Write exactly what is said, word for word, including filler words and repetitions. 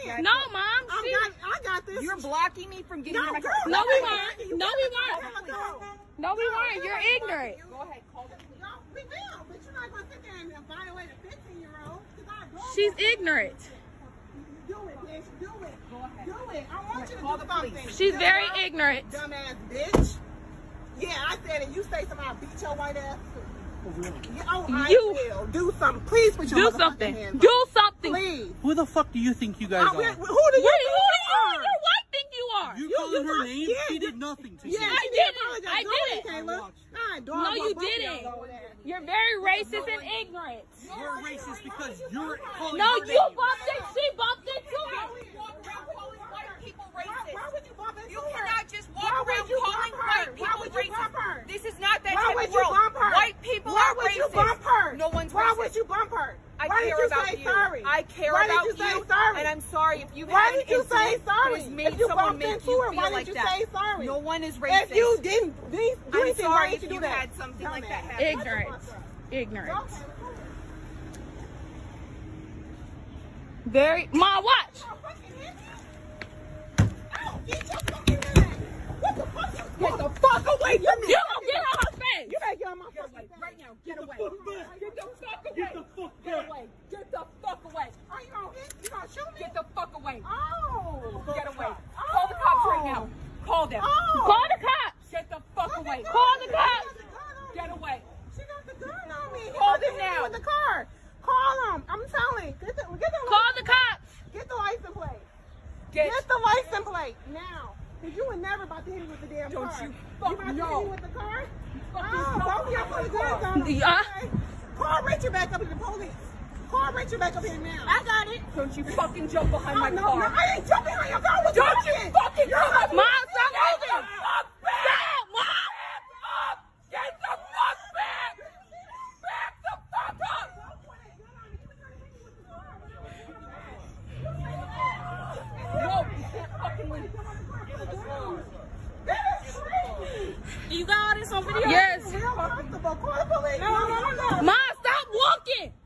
in. No, Mom. I got, I got this. You're blocking me from getting no, in my car. No, we weren't. No, we weren't. No, we weren't. You're ignorant. Go ahead, call them. No, we will, but you're not going to sit there and violate a fifteen-year-old. She's ignorant. Do it, bitch. Do it. Go ahead. Do it. I want you to Call do the something. police. She's Dumb- very ignorant. Dumbass bitch. Yeah, I said it. You say something, I'll beat your white ass. Yeah, oh, I You- will. Do something. Please put your Do motherfucking something. hands Do up. something. Please. Who the fuck do you think you guys Uh, are? who do you Wait, think who do you you are? your wife think you are? You, You- calling you her fuck- name? yeah, she you- did nothing to Yeah, you. I she didn't. apologize. I Go didn't. ahead, Kayla. All right, dog, No, go you both of y'all didn't. over there. You're very racist and ignorant. You're racist because you're calling No, her you name. bumped it. She bumped into Why it. would you walk around calling white people Why, racist? why would you bump into You her? cannot just Why walk would around you calling bump her? white Why people would you bump her? racist. This is not that Why type would of you world. bump her? White people Why are would racist. you bump her? No one's Why racist. would you bump her? I Why care did you about say you. sorry? I care Why about did you. you, Say sorry? and I'm sorry if you Why had did an you say incident sorry? that has made If you someone bumped make into you her, feel why like did you that. say sorry? No one is racist. If you didn't do do I'm anything, sorry why did if you do you that? had something like that Dumbass. happen. Ignorant. Ignorant. Okay. Very. Ma, watch. Oh, fucking hit me. Ow, get your fucking hand. What the fuck? You get the fuck away from me. You gonna get on her face. You better get on my fucking face. Right now, get away. Get Get the fuck away. Get the fuck Get back. away. Get the fuck away. Are you gonna hit? You gonna shoot me? Get the fuck away. Oh. Get away. Call the cops right now. Call them. Oh. Call the cops. Get the fuck away. Call the cops. Get away. She got the gun on me. He Call about to them hit me now. with the car. Call them. I'm telling. Get the, get the Call the cops. Get the license plate. Get, Get the license plate now. Cause you were never about to hit me with the damn Don't car. you about fucking to know. hit me with the car? fucking Oh, know both of y'all put the guns on. Yeah. Okay. Call Richard back up to the police. Call Richard back up here now. I got it. Don't you fucking jump behind Oh, my no, car. no, I ain't jumping on your car. What Don't you fucking Mom, jump. stop moving. Fuck back. Stop, Mom. Up. Get the fuck back. Back the fuck up. No, you can't fucking leave. You got all this on video? Yes. Real uncomfortable. Call the police. No, no, no, no. Mom, stop walking.